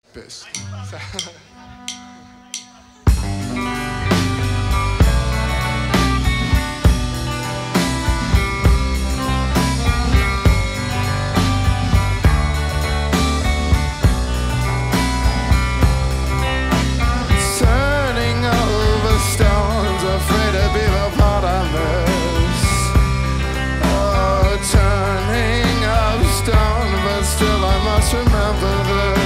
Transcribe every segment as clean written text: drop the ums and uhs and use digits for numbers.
Pissed. Turning over stones, afraid to be the part I miss. Oh, turning up stone, but still I must remember this.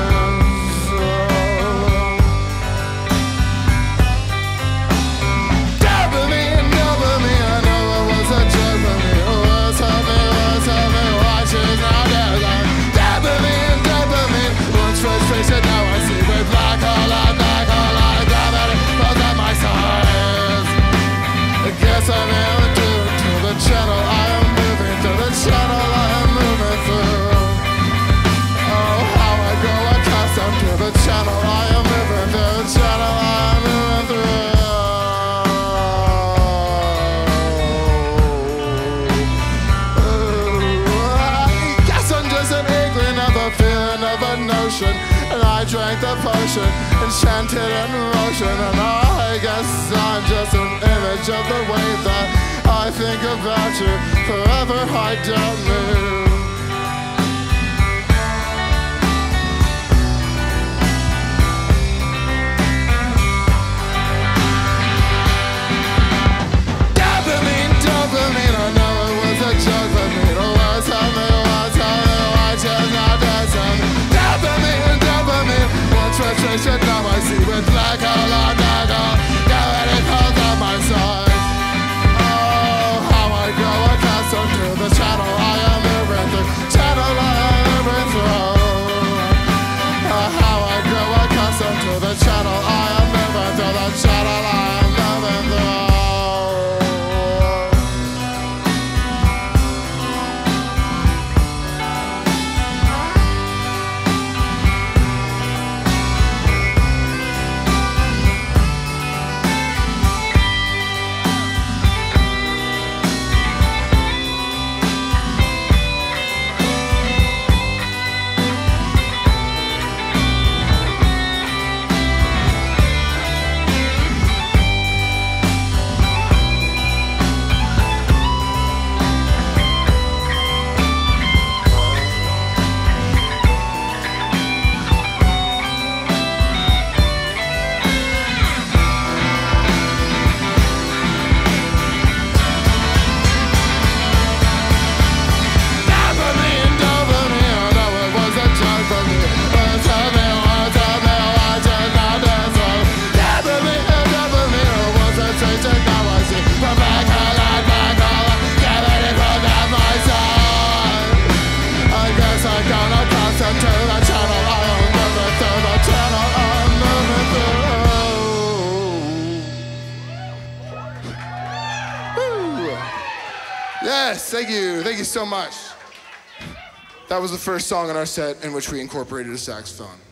Dopamine, dopamine, I know it was a joke for me. What's happening, why choose nowadays? Dopamine, dopamine, once frustration, now I see with black hole, gravity, both at my sides. I guess I'm immune to the channel I am moving through, the channel I am moving through. Oh, how I grow accustomed to the channel I am moving through, the channel I am moving through. I guess I'm just an inkling of the feeling of a notion, and I drank the potion, enchanted in motion, and I guess I'm just an image of the way that I think about you. Forever I don't move. Dopamine, dopamine, I know it was a joke, but me the words tell me why just not dancing. Dopamine, dopamine, once frustration, now I see with black hole, gravity calls on my side. Oh, how I grow accustomed to the channel I am moving through, channel I am moving through. How I grow accustomed to the channel I am moving through, the channel I am moving through. Yes, thank you. Thank you so much. That was the first song in our set in which we incorporated a saxophone.